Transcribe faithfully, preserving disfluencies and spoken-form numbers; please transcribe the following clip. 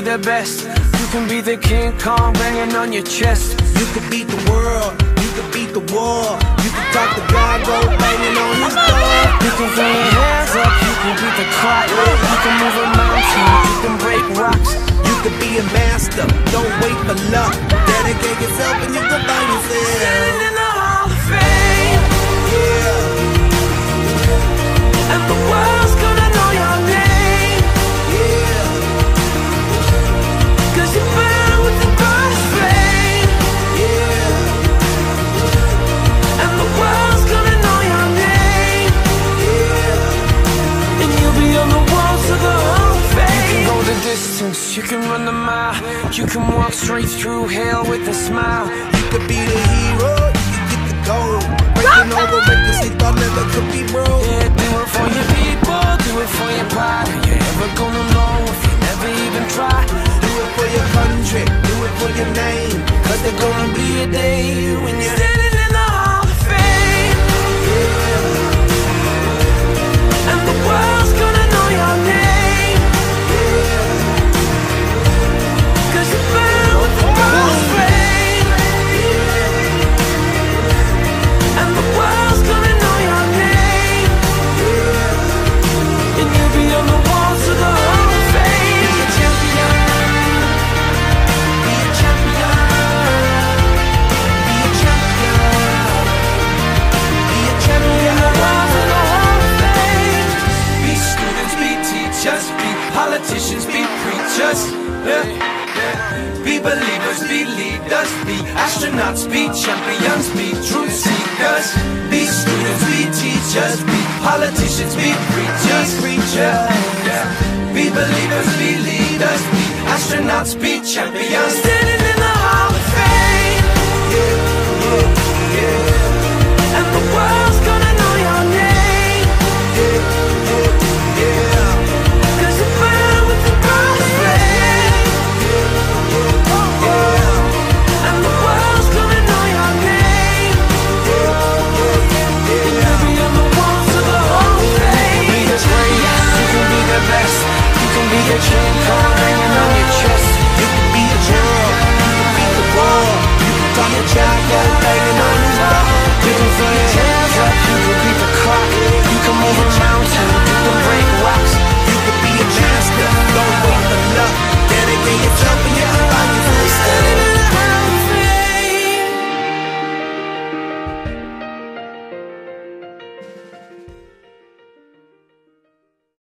the best. You can be the King Kong banging on your chest. You could beat the world, you could beat the war. You can talk to God, go banging on his door. You can throw your hands up, you can beat the clock. You can move a mountain, you can break rocks. You could be a master, don't wait for luck. Dedicate yourself and you can find yourself. Standing in the Hall of Fame. Yeah. And the world's gonna know your name. Yeah. Cause you burn with the brightest flame. Yeah. And the world's gonna know your name. Yeah. And you'll be on the walls of the Hall of Fame. You can go the distance, you can run the mile. You can walk straight through hell with a smile. You could be the hero, you could get the gold. Breaking all the records they thought never could be broke. Yeah, do it for your people, do it for your pride. Are you ever gonna know if you never even try? Do it for your country, do it for your name. Cause there's gonna be a day when you're standing in the Hall of Fame. yeah. And the world's gonna know your name. Yeah. Cause you burn with the brightest flame. Yeah. And the world's gonna know your name. Yeah. And you'll be on the walls of the Hall of Fame. Be a champion. Be a champion. Be a champion. Be a champion. Walls of the Hall of Fame. Be students, be teachers, be politicians, be preachers. Yeah. Be believers, be leaders, be astronauts, be champions, be truth seekers. Be students, be teachers, be politicians, be preachers, preachers. Yeah. Be believers, be leaders, be astronauts, be champions.